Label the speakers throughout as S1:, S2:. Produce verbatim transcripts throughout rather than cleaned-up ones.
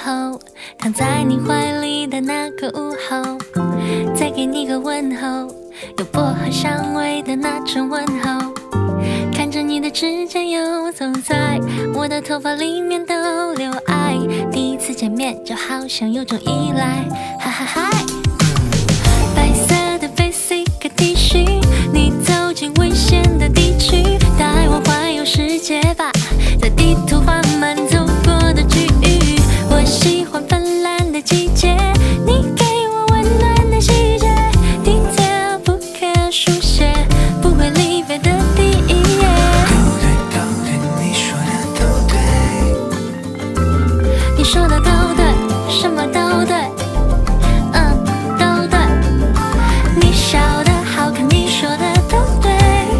S1: 后，躺在你怀里的那个午后，再给你个问候，有薄荷香味的那种问候。看着你的指甲游走在我的头发里面都留爱，第一次见面就好像有种依赖，哈哈嗨。白色的 basic T 恤，你走进危险的地区，带我环游世界吧，在地图缓慢走过的区域。我喜欢泛滥的季节，你给我温暖的细节， detail 不可书写，不会离别的第一页。
S2: 都对都对，你说的都对，
S1: 你说的都对，什么都对，嗯，都对。你笑得好看，你说的都对，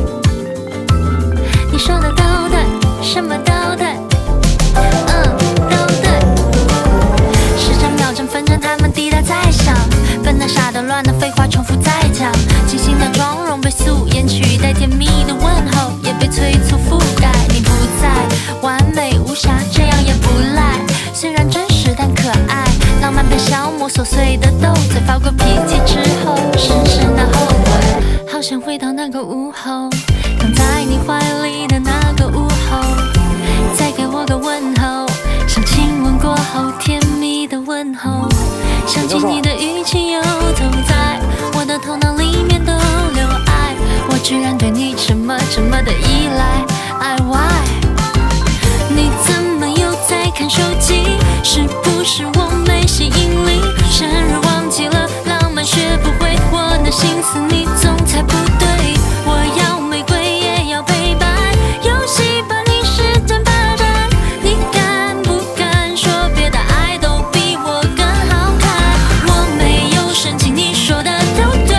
S1: 你说的都对，什么都对，嗯，都对。时针秒针分针，它们滴答在响，笨的傻的乱的废话重复在讲，清新的妆容被素颜取代，甜蜜的问候也被催促覆盖。你不在，完美无瑕，这样也不赖。虽然真实但可爱，浪漫被消磨，琐碎的斗嘴，发过脾气之后，深深的后悔。好想回到那个午后，躺在你怀里的那个午后，再给我个问候，像亲吻过后甜蜜的问候。想起你的语气游走在我的头脑里面都留爱，我居然对你这么这么的依赖，爱 why？ 你怎么又在看手机？是不是我没吸引力？生日忘记了，浪漫学不会，我的心思你总猜不对。我要玫瑰也要陪伴，游戏把你时间霸占，你敢不敢说别的爱都比我更好看？我没有生气，你说的都对，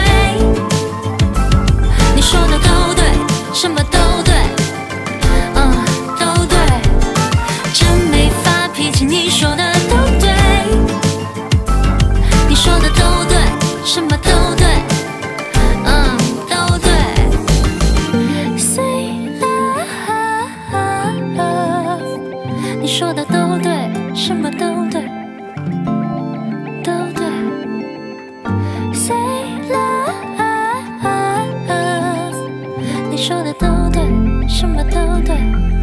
S1: 你说的都对，什么都对，嗯，都对。真没发脾气，你说的都对，你说的都对，什么都对，嗯，都对。Say love， 你说的都对，什么都对，都对。Say love， 你说的都对，什么都对。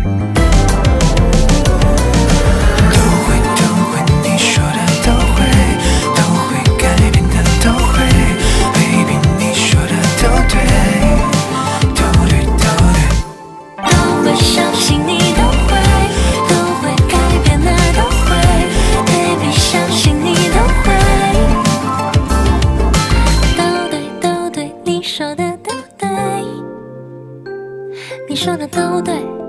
S2: 都会都会，你说的都会，都会改变的都会 ，baby 你说的都对，都对都对，
S1: 都会相信你都会，都会改变的都会 ，baby 相信你都会，都对都对，你说的都对，你说的都对。